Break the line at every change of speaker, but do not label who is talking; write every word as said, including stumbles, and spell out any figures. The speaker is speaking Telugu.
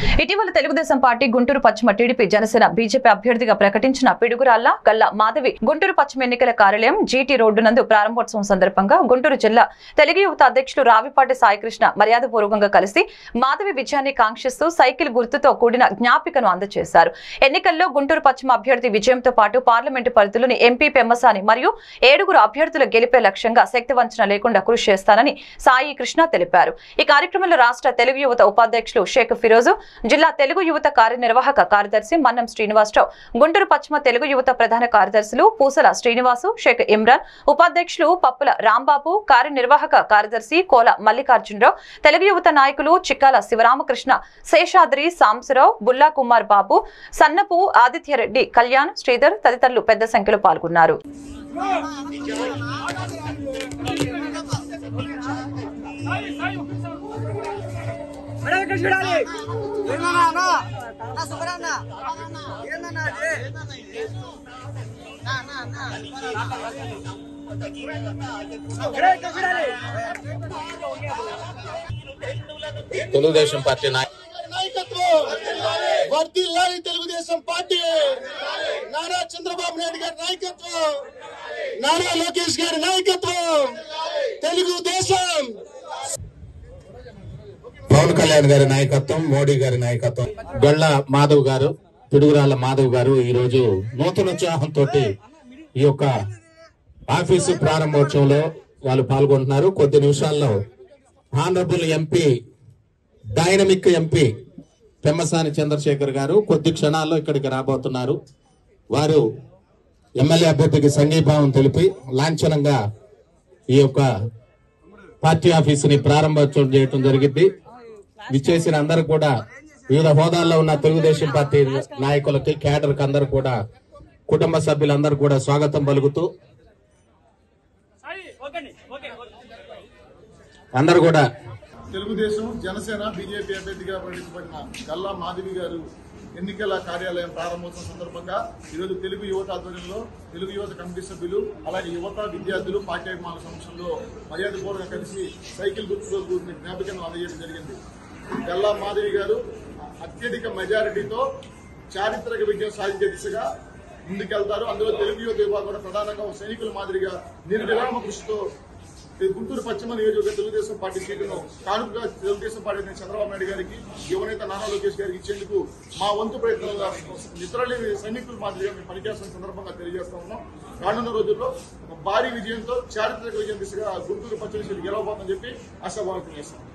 ఇటీవల తెలుగుదేశం పార్టీ గుంటూరు పశ్చిమ టీడీపీ జనసేన బీజేపీ అభ్యర్థిగా ప్రకటించిన పిడుగురాళ్ల గల్లా మాధవి గుంటూరు పశ్చిమ ఎన్నికల కార్యాలయం జీటీ రోడ్డు నందు ప్రారంభోత్సవం సందర్భంగా గుంటూరు జిల్లా తెలుగు యువత అధ్యక్షులు రావిపాటి సాయికృష్ణ మర్యాదపూర్వకంగా కలిసి మాధవి విజయాన్ని కాంక్షిస్తూ సైకిల్ గుర్తుతో కూడిన జ్ఞాపికను అందజేశారు. ఎన్నికల్లో గుంటూరు పశ్చిమ అభ్యర్థి విజయంతో పాటు పార్లమెంటు పరిధిలోని ఎంపీ పెమ్మసాని మరియు ఏడుగురు అభ్యర్థుల గెలిపే లక్ష్యంగా శక్తి వంచన లేకుండా కృషి చేస్తానని సాయి కృష్ణ తెలిపారు. ఈ కార్యక్రమంలో రాష్ట్ర తెలుగు యువత ఉపాధ్యక్షులు షేక్ ఫిరోజు, జిల్లా తెలుగు యువత కార్యనిర్వాహక కార్యదర్శి మన్నం శ్రీనివాసరావు, గుంటూరు పశ్చిమ తెలుగు యువత ప్రధాన కార్యదర్శులు పూసల శ్రీనివాసు, షేక్ ఇమ్రాన్, ఉపాధ్యక్షులు పప్పుల రాంబాబు, కార్యనిర్వాహక కార్యదర్శి కోల మల్లికార్జునరావు, తెలుగు యువత నాయకులు చిక్కాల శివరామకృష్ణ, శేషాద్రి సాంబశివరావు, బుల్లా కుమార్ బాబు, సన్నపు ఆదిత్యరెడ్డి, కళ్యాణ్, శ్రీధర్ తదితరులు పెద్ద సంఖ్యలో పాల్గొన్నారు.
తెలుగుదేశం పార్టీ నాయకత్వం వర్ధిల్లాలి. తెలుగుదేశం పార్టీ నారా చంద్రబాబు నాయుడు గారి నాయకత్వం, నారా లోకేష్ గారి నాయకత్వం, తెలుగుదేశం పవన్ కళ్యాణ్ గారి నాయకత్వం, మోడీ గారి నాయకత్వం. గళ్ళ మాధవ్ గారు, పిడుగురాళ్ల మాధవ్ గారు ఈ రోజు నూతన ఉత్సాహంతో ఈ యొక్క ఆఫీసు ప్రారంభోత్సవంలో వాళ్ళు పాల్గొంటున్నారు. కొద్ది నిమిషాల్లో honourable MP, dynamic MP Pemmasani Chandrasekhar గారు కొద్ది క్షణాల్లో ఇక్కడికి రాబోతున్నారు. వారు ఎమ్మెల్యే అభ్యర్థికి సంఘీభావం తెలిపి లాంఛనంగా ఈ యొక్క పార్టీ ఆఫీసుని ప్రారంభోత్సవం చేయడం జరిగింది. విచ్చేసిన అందరూ కూడా, వివిధ హోదాల్లో ఉన్న తెలుగుదేశం పార్టీ నాయకులకి, క్యాడర్కి అందరూ కూడా, కుటుంబ సభ్యులందరూ కూడా స్వాగతం పలుకుతూ అందరూ కూడా
తెలుగుదేశం, జనసేన, బీజేపీ అభ్యర్థిగా ప్రకటించబడిన గల్లా మాధవి గారు ఎన్నికల కార్యాలయం ప్రారంభోత్సవం సందర్భంగా ఈరోజు తెలుగు యువత ఆధ్వర్యంలో తెలుగు యువత కమిటీ సభ్యులు, అలాగే యువత, విద్యార్థులు, పార్టీ అభిమానుల సమక్షంలో మర్యాదపూర్వకంగా కలిసి సైకిల్ గుర్తుతో కూడిన జ్ఞాపికను అందజేయడం జరిగింది. గల్లా మాధవి గారు అత్యధిక మెజారిటీతో చారిత్రక విజయం సాధించే దిశగా ముందుకెళ్తారు. అందులో తెలుగు యువత విభాగం ప్రధానంగా సైనికుల మాదిరిగా నిర్విరామ కృషితో గుంటూరు పశ్చిమ నియోజకవర్గ తెలుగుదేశం పార్టీ సీటును కానుకగా తెలుగుదేశం పార్టీ చంద్రబాబు నాయుడు గారికి, యువనేత నారా లోకేష్ గారికి ఇచ్చేందుకు మా వంతు ప్రయత్నంగా నిద్రలేని సైనికుల మాదిరిగా మేము పనిచేస్తున్న సందర్భంగా తెలియజేస్తా ఉన్నాం. రానున్న రోజుల్లో భారీ విజయంతో చారిత్రక విజయం దిశగా గుంటూరు పశ్చిమ సీటు గెలవబోతుందని చెప్పి ఆశాభావం చేస్తాం.